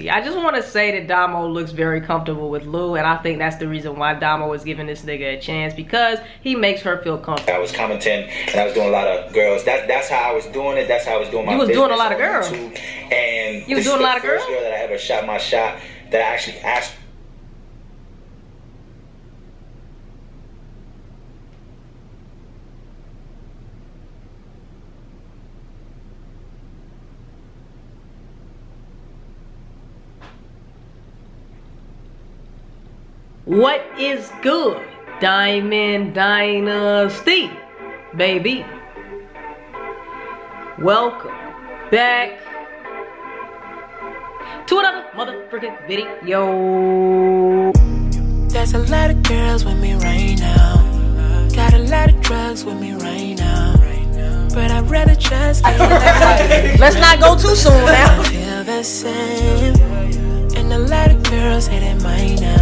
I just want to say that Damo looks very comfortable with Lou, and I think that's the reason why Damo is giving this nigga a chance, because he makes her feel comfortable. I was commenting and I was doing a lot of girls. That's how I was doing it. That's how I was doing my business. You was doing a lot of girls. YouTube. And you was doing a lot of girls? This is the first girl that I ever shot my shot that I actually asked. What is good? Diamond Dynasty, baby. Welcome back to another motherfucking video. There's a lot of girls with me right now. Got a lot of drugs with me right now. But I'd rather just get Let's not go too soon now. I feel the same. And a lot of girls say they might now.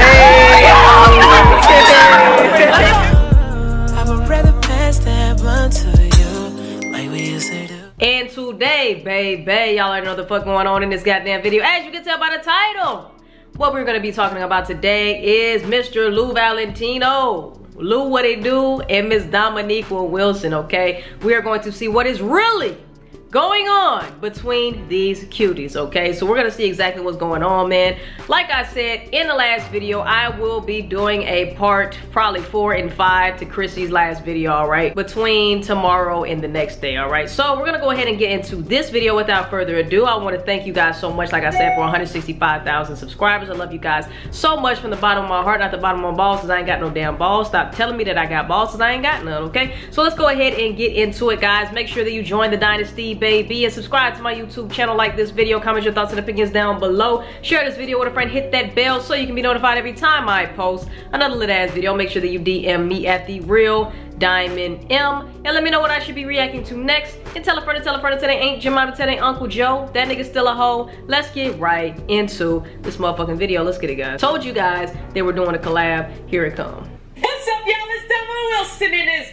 I would rather pass that blunt to you like we used to do. And today, baby, y'all already know the fuck going on in this goddamn video. As you can tell by the title, what we're gonna be talking about today is Mr. Lou Valentino, Lou What It Do, and Miss Dominiqua Wilson, okay? We are going to see what is really going on between these cuties, okay? So we're gonna see exactly what's going on, man. Like I said in the last video, I will be doing a part probably 4 and 5 to Chrissy's last video, all right? Between tomorrow and the next day, all right? So we're gonna go ahead and get into this video without further ado. I wanna thank you guys so much, like I said, for 165,000 subscribers. I love you guys so much from the bottom of my heart, not the bottom of my balls, cause I ain't got no damn balls. Stop telling me that I got balls, cause I ain't got none, okay? So let's go ahead and get into it, guys. Make sure that you join the Dynasty, baby, and subscribe to my YouTube channel. Like this video, comment your thoughts and opinions down below, share this video with a friend, hit that bell so you can be notified every time I post another lit ass video. Make sure that you DM me at the real Diamond M and let me know what I should be reacting to next, and tell a friend that ain't your mama, tell ain't Uncle Joe, that nigga's still a hoe. Let's get right into this motherfucking video. Let's get it, guys. Told you guys they were doing a collab. Here it come. What's up, y'all? It's Damo Wilson in this.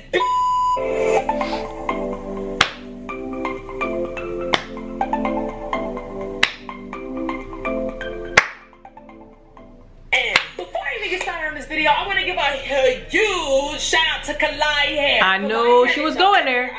Video, I want to give a huge shout out to Kalai Hair. I knew she was going there.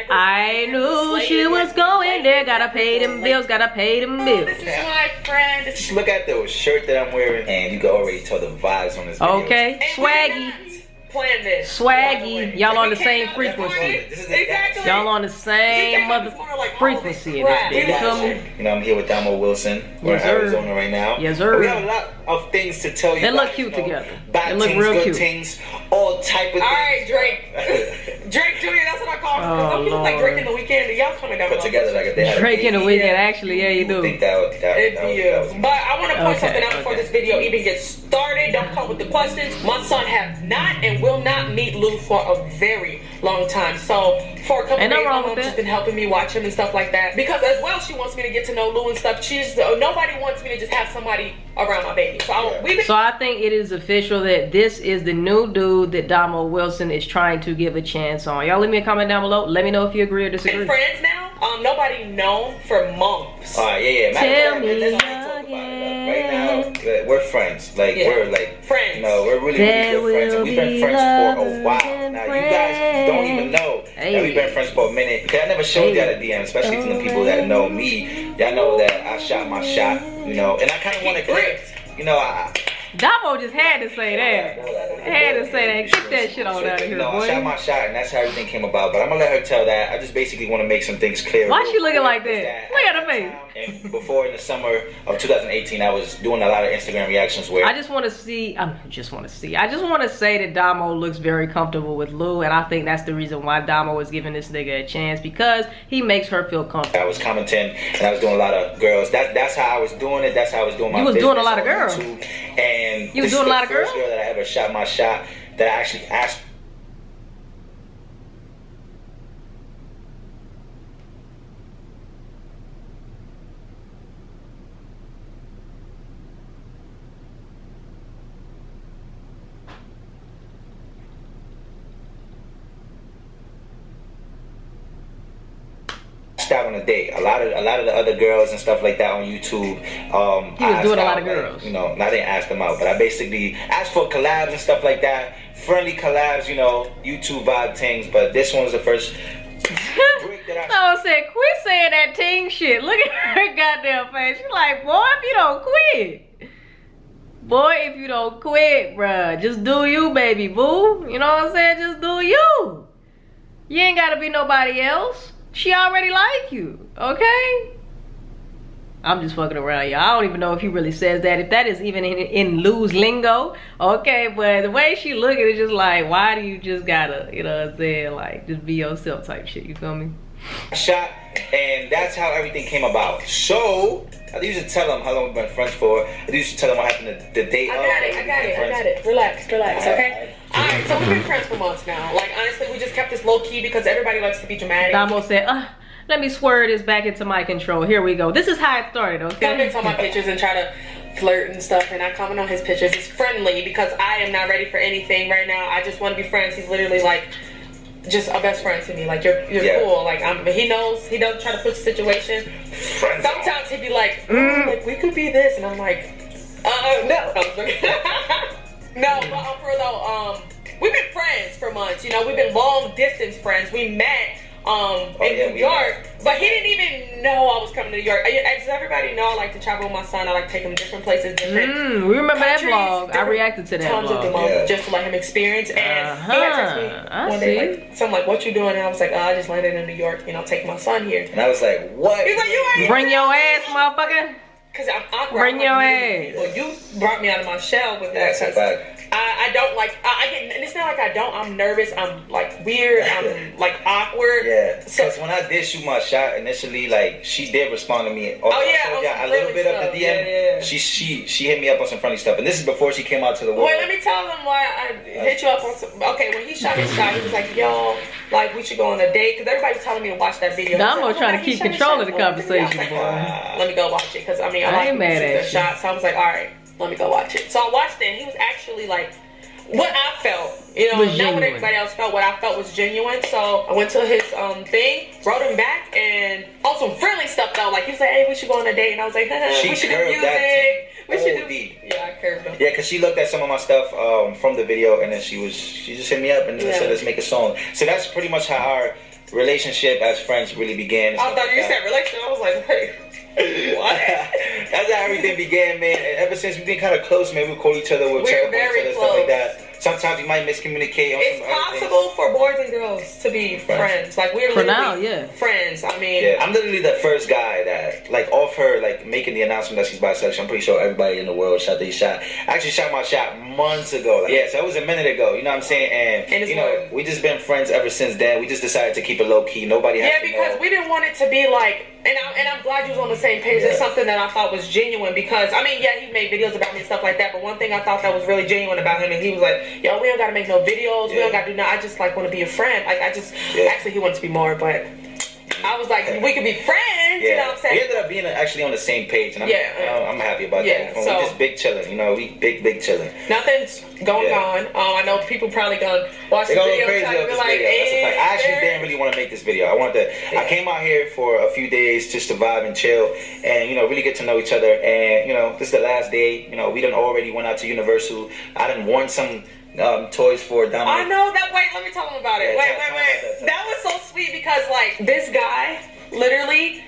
I knew she was going there. Gotta pay them bills, gotta pay them bills. This is my friend. Just look at the shirt that I'm wearing and you can already tell the vibes on this video. Okay, swaggy. Plan this. Swaggy. Y'all on the same frequency. Exactly. Y'all on the same mother frequency in this video. You feel me? You know, I'm here with Damo Wilson. We're in Arizona right now. Yes, sir. We have a lot of things to tell you. They look guys, cute together. Bad They look things, real good cute. things, all type of things. Alright, Drake. Drake Jr., that's what I call him. Oh, Some people like Lord. Drake in the Weekend. Y'all coming down Put together like if they had Drake in the Weekend, Yeah. actually, yeah, you do. I think that would But I want to point Okay, something out before okay. this video even gets started. Don't come with the questions. My son has not and will not meet Lou for a very long time. So for a couple Ain't days, nothing my wrong mom's with just that. been helping me watch him and stuff like that. Because as well, she wants me to get to know Lou and stuff. Nobody wants me to just have somebody around my baby. So I think it is official that this is the new dude that Damo Wilson is trying to give a chance on. Y'all leave me a comment down below. Let me know if you agree or disagree. been friends now. Nobody known for months. Alright, yeah. Tell me Let's talk about it. Right now, we're friends. Like, Yeah. we're like Friends. You know, we're really, There really good friends. And we've been will friends be for a while. love Now, and you guys don't even know Hey. that we've been friends for a minute. Because I never showed y'all the DM, especially to the people that know me. Y'all know that I shot my shot, you know, and I kind of want to clip. You know, Damo just had to say that. Had to say that. Get that shit on out of here, no, I shot boy. my shot, and that's how everything came about. But I'm gonna let her tell that. I just basically want to make some things clear. Why she looking like that? Look at her face. And before, in the summer of 2018, I was doing a lot of Instagram reactions where I just want to see, I just want to say that Damo looks very comfortable with Lou, and I think that's the reason why Damo is giving this nigga a chance, because he makes her feel comfortable. I was commenting and I was doing a lot of girls. That's how I was doing it. That's how I was doing my You was business doing a lot of on girls. YouTube. And You was this doing is a lot the of first girls? girl that I ever shot my shot that I actually asked. asked out on a date. A lot of the other girls and stuff like that on YouTube. He was doing a lot of girls. You know, I didn't ask them out, but I basically asked for collabs and stuff like that. Friendly collabs, you know, YouTube vibe things. But this one was the first break that I said, quit saying that ting shit. Look at her goddamn face. She's like, boy, if you don't quit. Boy, if you don't quit, bruh, just do you, baby boo. You know what I'm saying? Just do you. You ain't gotta be nobody else. She already like you, okay? I'm just fucking around, y'all. I don't even know if he really says that. If that is even in Lou's lingo, okay? But the way she look at it, just like, why do you just gotta, you know what I'm saying? Like, just be yourself type shit, you feel me? Shot, and that's how everything came about. So I used to tell them how long we've been friends for. I used to tell them what happened the day of. I got it. Relax, okay? Alright, so we've been friends for months now. Like, honestly, we just kept this low key because everybody likes to be dramatic. Damo said, let me swerve this back into my control. Here we go. This is how it started, okay? Comments on my pictures and try to flirt and stuff, and I comment on his pictures. It's friendly because I am not ready for anything right now. I just want to be friends. He's literally like just a best friend to me. Like, you're cool. Like, he knows. He doesn't try to push the situation. Sometimes he'd be like, like, we could be this, and I'm like, no. No, but for though, we've been friends for months. You know, we've been long distance friends. We met in New York, but he didn't even know I was coming to New York. As everybody know, I like to travel with my son. I like to take him to different places, different we remember countries, that vlog. I reacted to that tons vlog. of them, just to let him experience. And he had texted me one day, like, so I'm like, what you doing? And I was like, I just landed in New York, you know, taking my son here. And I was like, what? He's like, you ain't bring your ass, motherfucker. Because I'm awkward. Bring your ass. Well, you brought me out of my shell with that. I don't like, I get, and it's not like I don't, I'm nervous, I'm like weird, I'm like awkward. Yeah, because when I did shoot my shot initially, like, she did respond to me. A little bit of the DM. She hit me up on some funny stuff, and this is before she came out to the world. Wait, let me tell them why I hit you up on some, okay, when he shot his shot, he was like, yo, like, we should go on a date, because everybody's telling me to watch that video. Damo trying to keep control of the conversation, like, boy. Let me go watch it, because I mean, I ain't mad at you. Shot, so I was like, all right, let me go watch it. So I watched it, and he was actually like, what I felt, you know, not what everybody else felt. What I felt was genuine. So I went to his thing, wrote him back, and on some friendly stuff though. Like, he was like, "Hey, we should go on a date," and I was like, "We should do music. We should do." Yeah, I curved him. Yeah, because she looked at some of my stuff from the video, and then she just hit me up and said, "Let's make a song." So that's pretty much how our relationship as friends really began. I thought you said relationship. I was like, hey. What? That's how everything began, man. And ever since we've been kind of close, man, we call each other, we'll check up on each other, stuff like that. Sometimes we might miscommunicate. It's possible for boys and girls to be friends. Like, we're literally friends. I mean, I'm literally the first guy that, like, off her, like, making the announcement that she's bisexual. I'm pretty sure everybody in the world shot their shot. I actually shot my shot months ago. Like, yeah, so it was a minute ago. You know what I'm saying? And you know, we just been friends ever since then. We just decided to keep it low key. Nobody has to know. Yeah, because we didn't want it to be like. And I'm glad you was on the same page. It's something that I thought was genuine because, I mean, yeah, he made videos about me and stuff like that, but one thing I thought that was really genuine about him is he was like, yo, we don't got to make no videos. We don't got to do nothing. I just, like, want to be a friend. Like, actually, he wanted to be more, but I was like, we could be friends, you know what I'm saying? We ended up being actually on the same page, and I'm happy about that. So, we just big chilling, you know, we big chilling. Nothing's going on. I know people probably gonna watch the video crazy and be like, I actually didn't really want to make this video. I came out here for a few days just to vibe and chill, and, you know, really get to know each other. And, you know, this is the last day. You know, we done already went out to Universal. I done won some toys for Dominic. I know that. Wait, let me tell him about it. Wait. That was so sweet because, like, this guy literally,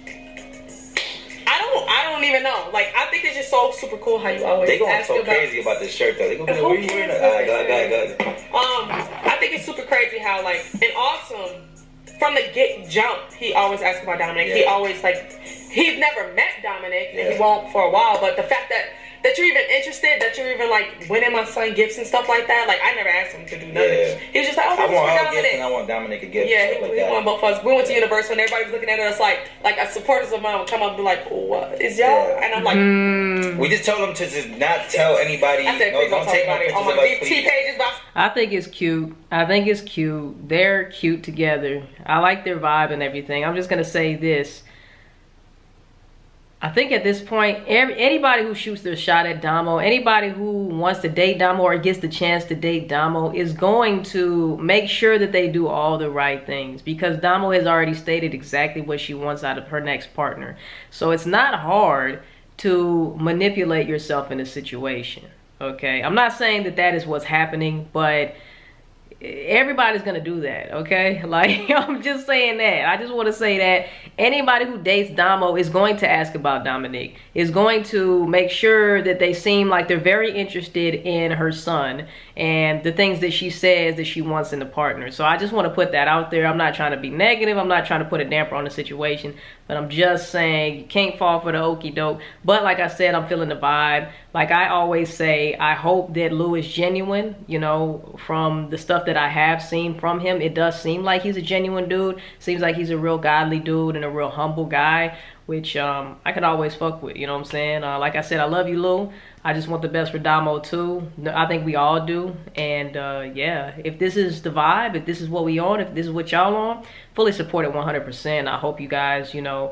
I don't even know. Like, I think it's just so super cool how you always they going ask so about crazy about this shirt though. They gonna be like, where you wearing it? Go ahead. I think it's super crazy how, like, and awesome from the jump. He always asks about Dominic. He always, like, he's never met Dominic and he won't for a while. But the fact that you're even interested, that you're even, like, winning my son gifts and stuff like that. Like, I never asked him to do nothing. He was just like, oh, this is for Dominic. And I want Dominic a gift. Yeah, he wanted both of us. We went to Universal and everybody was looking at us like supporters of mine would come up and be like, what is y'all? And I'm like, we just told them to just not tell anybody. I said, don't take no pictures on my DT pages. I think it's cute. They're cute together. I like their vibe and everything. I'm just gonna say this. I think at this point, anybody who shoots their shot at Damo, anybody who wants to date Damo or gets the chance to date Damo is going to make sure that they do all the right things, because Damo has already stated exactly what she wants out of her next partner. So it's not hard to manipulate yourself in a situation, okay? I'm not saying that that is what's happening, but everybody's gonna do that, okay? Like, I'm just saying that. I just want to say that anybody who dates Damo is going to ask about Dominique, is going to make sure that they seem like they're very interested in her son and the things that she says that she wants in a partner. So I just want to put that out there. I'm not trying to be negative. I'm not trying to put a damper on the situation, but I'm just saying you can't fall for the okie doke. But like I said, I'm feeling the vibe. Like I always say, I hope that Lou is genuine. You know, from the stuff that I have seen from him, it does seem like he's a genuine dude. Seems like he's a real godly dude and a real humble guy, which I could always fuck with, you know what I'm saying? Like I said, I love you, Lou. I just want the best for Damo too. I think we all do. And yeah, if this is the vibe, if this is what we on, if this is what y'all on, fully support it 100%. I hope you guys, you know,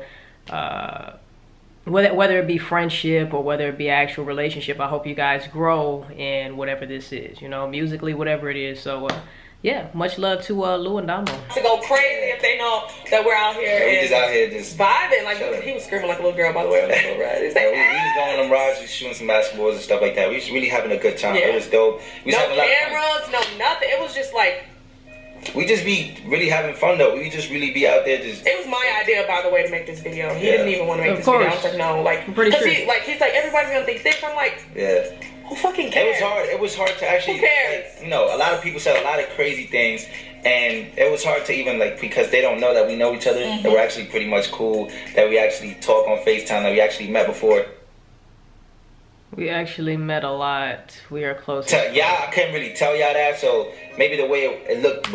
whether it be friendship or whether it be actual relationship, I hope you guys grow in whatever this is, you know, musically, whatever it is. So yeah, much love to Lou and Damo. To go crazy if they know that we're out here. Yeah, we just out here just vibing. Like he was screaming like a little girl, by the way. On the little ride. Like, we was going on them rides, we was shooting some basketballs and stuff like that. We was really having a good time. Yeah. It was dope. We was no having cameras, no nothing. It was just like. We just be really having fun though. We just really be out there just. It was my idea, by the way, to make this video. He didn't even want to make this video. I was like, no, like, because he's like, everybody's gonna think this. I'm like, yeah. Who fucking cares? It was hard to actually. Who cares? Like, you know, a lot of people said a lot of crazy things, and it was hard to even like, because they don't know that we know each other. That we're actually pretty much cool. That we actually talk on FaceTime. That we actually met before. We actually met a lot. We are close. Yeah, I couldn't really tell y'all that. So maybe the way it looked.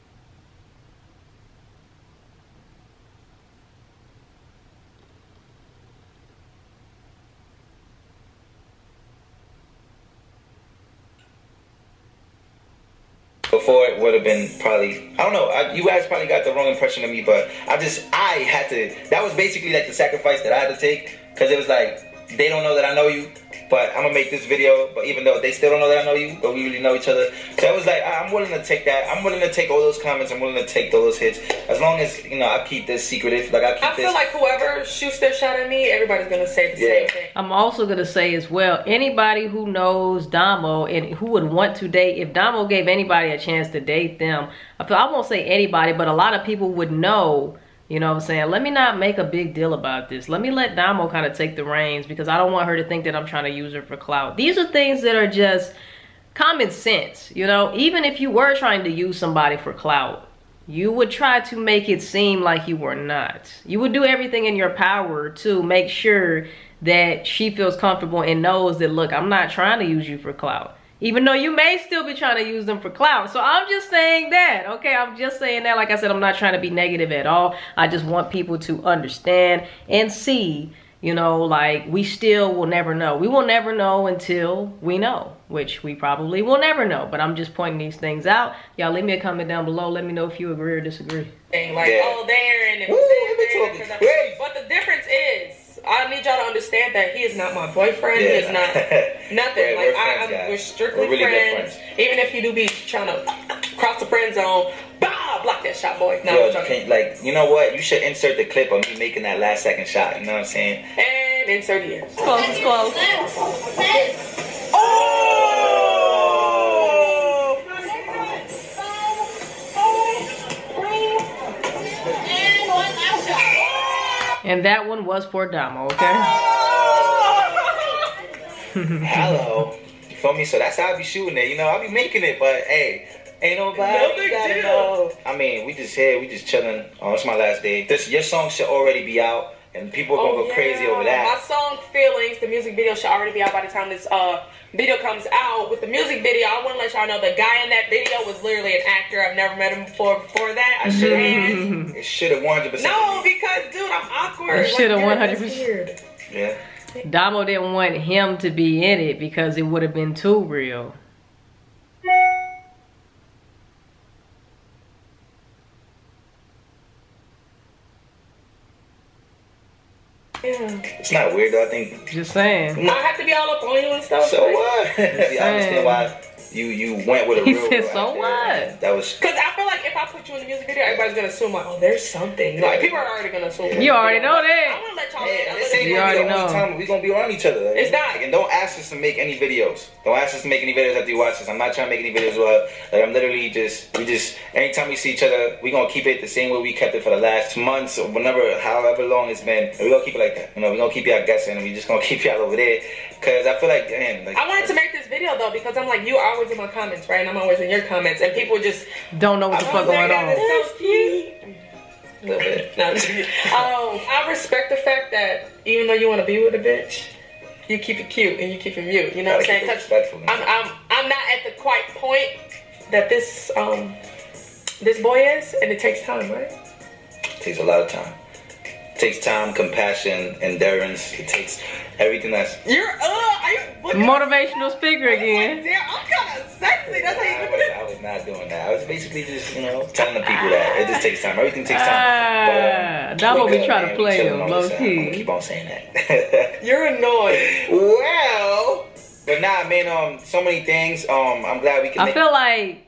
Before it would have been probably, I don't know, you guys probably got the wrong impression of me, but I had to, that was basically like the sacrifice that I had to take, because it was like, they don't know that I know you, but I'm gonna make this video, but even though they still don't know that I know you, but we really know each other. So it was like, I'm willing to take that. I'm willing to take all those comments. I'm willing to take those hits. As long as, you know, I keep this secretive. Like I feel like whoever shoots their shot at me, everybody's gonna say the same thing. I'm also gonna say as well, anybody who knows Damo and who would want to date, if Damo gave anybody a chance to date them, I won't say anybody, but a lot of people would know. You know what I'm saying? Let me not make a big deal about this. Let me let Damo kind of take the reins, because I don't want her to think that I'm trying to use her for clout. These are things that are just common sense, you know? Even if you were trying to use somebody for clout, you would try to make it seem like you were not. You would do everything in your power to make sure that she feels comfortable and knows that, look, I'm not trying to use you for clout. Even though you may still be trying to use them for clout. So I'm just saying that, okay? I'm just saying that. Like I said, I'm not trying to be negative at all. I just want people to understand and see, you know, like, we still will never know. We will never know until we know, which we probably will never know. But I'm just pointing these things out. Y'all leave me a comment down below. Let me know if you agree or disagree. Like, oh, there and there. But the difference is, I need y'all to understand that he is not my boyfriend. He is not nothing. We're strictly friends. Even if he do be trying to cross the friend zone, block that shot, boy. No, you know what? You should insert the clip of me making that last second shot. You know what I'm saying? And insert here. Close, it's close. And that one was for Damo, okay? Hello. You feel me? So that's how I be shooting it. You know, I be making it, but hey, ain't nobody gotta know. I mean, we just here, we just chilling. Oh, it's my last day. Your song should already be out, and people are gonna go crazy over that. My song Feelings, the music video should already be out by the time this video comes out. With the music video, I want to let y'all know the guy in that video was literally an actor. I've never met him before that. I should have. It should have 100%. No, because dude, I'm awkward. It should have 100%. Yeah. Damo didn't want him to be in it because it would have been too real. Yeah. It's not weird though. I think. Just saying. I have to be all up on you and stuff. So what? I understand why you went with a real. He said, so what? That was. Because I feel like if I put you in the music video, everybody's gonna assume like, oh, there's something. Like people are already gonna assume. You already know that. I'm gonna let y'all. This ain't gonna be the only time we gonna be around each other. It's not. And don't ask us to make any videos. Don't ask us to make any videos after you watch this. I'm not trying to make any videos. Like I'm literally anytime we see each other, we gonna keep it the same way we kept it for the last months or however long it's been. And we gonna keep it like that. You know, we gonna keep y'all guessing, and we just gonna keep y'all over there. Cause I feel like, man, I wanted to make this video though because I'm like, you are always in my comments, right? And I'm always in your comments, and people just don't know what the fuck going on. It's so cute. A little bit. No, I respect the fact that even though you want to be with a bitch, you keep it cute and you keep it mute. You know what I'm saying? Because I'm not at the quite point that this boy is, and it takes time, right? It takes a lot of time. It takes time, compassion, endurance. It takes everything that's. Motivational speaker again. Damn, I'm kind of sexy. That's how you put it. I was not doing that. I was basically just, telling the people that it just takes time. Everything takes time. Damo be trying to play him, low key. I'm gonna keep on saying that. You're annoying. Well, but nah, man. So many things. I'm glad we can. I feel like.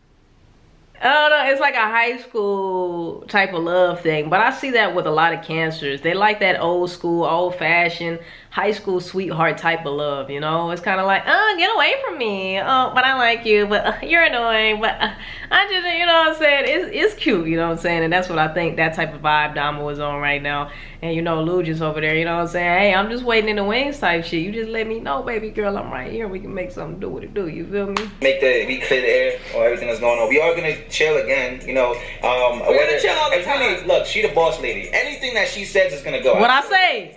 I don't know, it's like a high school type of love thing, but I see that with a lot of cancers. They like that old school, old fashioned, high school sweetheart type of love, you know? It's kind of like, get away from me. But I like you, but you're annoying, but I just, you know what I'm saying? It's cute, you know what I'm saying? And that's what I think that type of vibe Damo is on right now. And you know, Lou just over there, you know what I'm saying? Hey, I'm just waiting in the wings type shit. You just let me know, baby girl, I'm right here. We can make something do what it do, you feel me? We clear the air on everything that's going on. We are gonna chill again, you know. We're gonna chill all the time. Really, look, she the boss lady. Anything that she says is gonna go. What I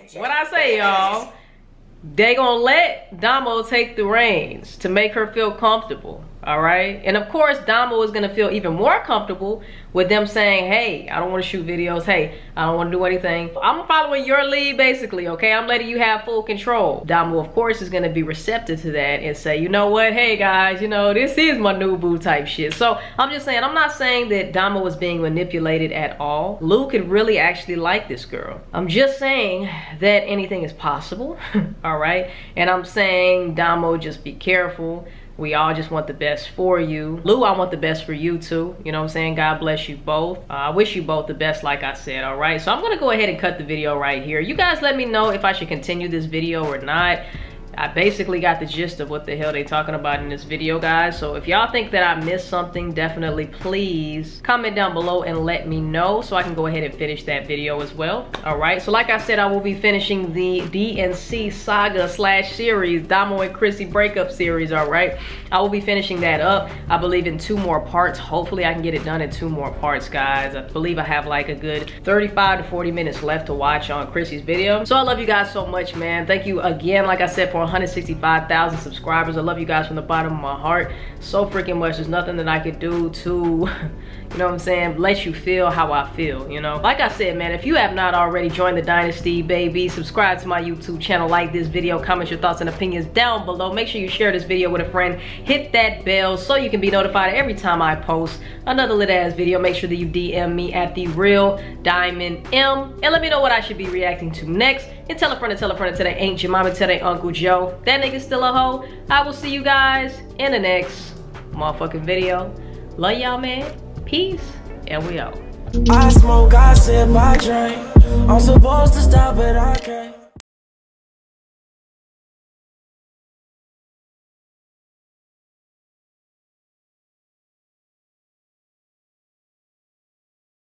say, y'all, they gonna let Damo take the reins to make her feel comfortable. All right, and of course Damo is gonna feel even more comfortable with them saying, hey, I don't want to shoot videos, hey, I don't want to do anything, I'm following your lead basically, okay? I'm letting you have full control. Damo of course is gonna be receptive to that and say, you know what, hey guys, you know, this is my new boo type shit. So I'm just saying, I'm not saying that Damo is being manipulated at all. Lou could really actually like this girl. I'm just saying that anything is possible. All right, and I'm saying, Damo, just be careful. We all just want the best for you. Lou, I want the best for you too. You know what I'm saying? God bless you both. I wish you both the best, like I said, all right? So I'm gonna go ahead and cut the video right here. You guys let me know if I should continue this video or not. I basically got the gist of what the hell they talking about in this video, guys. So if y'all think that I missed something, definitely please comment down below and let me know so I can go ahead and finish that video as well. All right, so like I said, I will be finishing the DNC saga / series, Damo and Chrissy breakup series, all right? I will be finishing that up, I believe, in 2 more parts. Hopefully I can get it done in 2 more parts, guys. I believe I have like a good 35 to 40 minutes left to watch on Chrissy's video. So I love you guys so much, man. Thank you again, like I said, for 165,000 subscribers. I love you guys from the bottom of my heart so freaking much. There's nothing that I could do to, you know what I'm saying, let you feel how I feel, you know? Like I said, man, if you have not already joined the Dynasty, baby, subscribe to my YouTube channel, like this video, comment your thoughts and opinions down below. Make sure you share this video with a friend. Hit that bell so you can be notified every time I post another lit ass video. Make sure that you DM me at The Real Diamond M and let me know what I should be reacting to next. And tell a friend to that ain't your mama, tell their Uncle Joe that nigga's still a hoe. I will see you guys in the next motherfucking video. Love y'all, man. Peace, and we out. I smoke, I sip, I drink. I'm supposed to stop, but I can't.